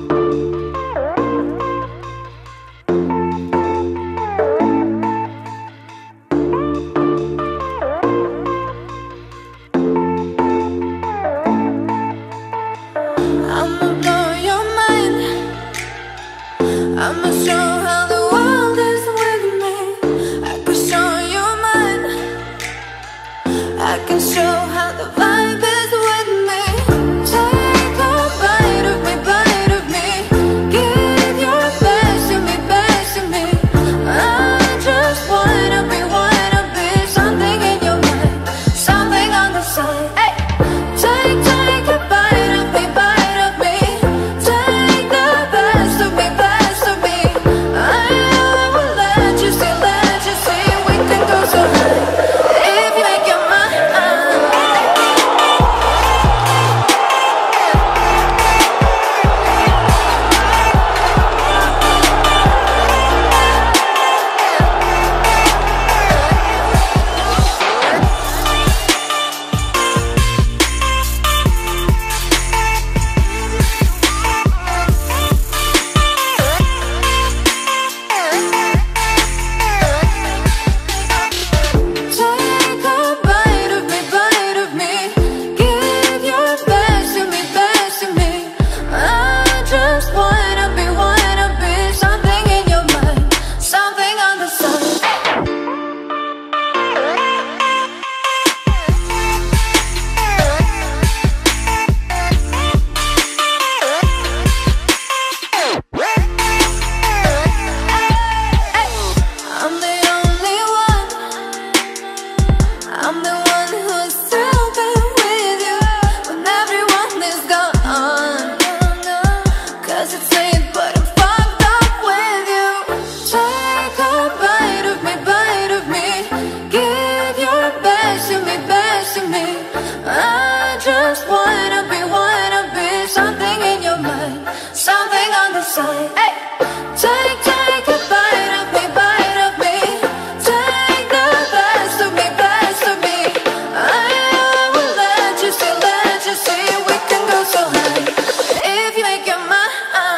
I'ma show how the world is with me. I can show you mine. I can show how the vibe is with me. Take a bite of me, bite of me. Give your best to me, best to me. I just wanna be something in your mind, something on the side. Hey, take a bite of me, bite of me. Take the best of me, best of me. I will let you see, we can go so high if you make your mind. Take a bite of me, bite of me. Give your best to me, best to me. I just wanna be something in your mind, something on the side. I'm the only one. I'm the one who's still been with you when everyone is gone. 'Cause it's late, but I'm fucked up with you. Take a bite of me, bite of me. Give your best to me, best to me. I just wanna be something in your mind, something on the side. Hey, take a bite of me, bite of me. Take the best of me, best of me. I will let you see, we can go so high if you make your mind.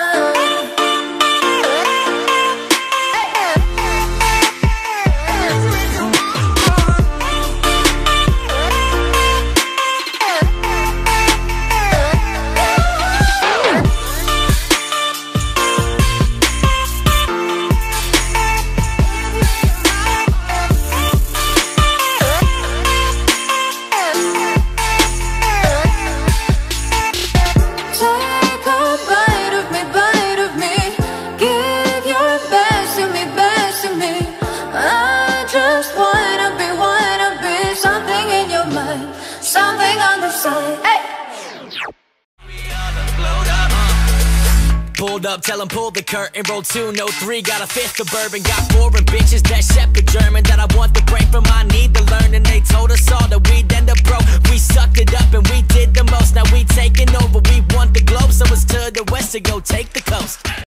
Take a bite of me, bite of me. Give your best to me, best to me. I just wanna be something in your mind, something on the side. Hey. Pulled up, tell 'em pull the curtain. Roll 203, got a fifth of bourbon. Got foreign bitches that shepherd German. That I want the brain from, I need to learn. And they told us all that we'd end up broke. We sucked it up and we did the most. Now we taking over, we want the globe. So it's to the west to go